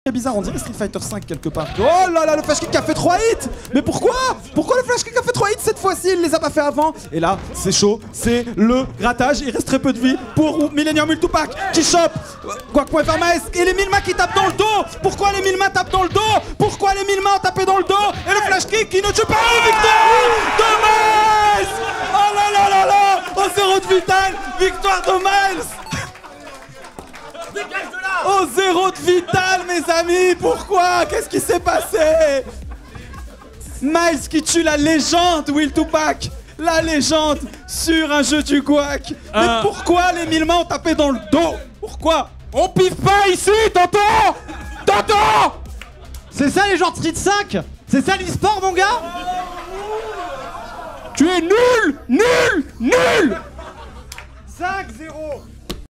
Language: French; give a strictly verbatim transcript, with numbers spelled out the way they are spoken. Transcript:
C'est bizarre, on dirait Street Fighter cinq quelque part. Oh là là, le flash kick a fait trois hits. Mais pourquoi? Pourquoi le flash kick a fait trois hits cette fois-ci? Il les a pas fait avant. Et là, c'est chaud, c'est le grattage. Il reste très peu de vie pour Millennium Ultupac qui chope Guac.fr Maes et les mille mains qui tapent dans le dos. Pourquoi les mille mains tapent dans le dos? Pourquoi les mille mains ont tapé dans le dos? Et le flash kick qui ne tue pas. Victoire de Maes. Oh là là là là. Oh, zéro de vital. Victoire de Miles. Oh, zéro de vital, mes amis. Pourquoi? Qu'est-ce qui s'est passé? Miles qui tue la légende Wiltupac. La légende sur un jeu du Guac. Mais euh... pourquoi les mille mains ont tapé dans le dos? Pourquoi? On piffe pas ici, tonton! Tonton! C'est ça les joueurs de Street cinq? C'est ça l'e-sport, mon gars? Tu es nul! Nul! Nul! cinq zéro.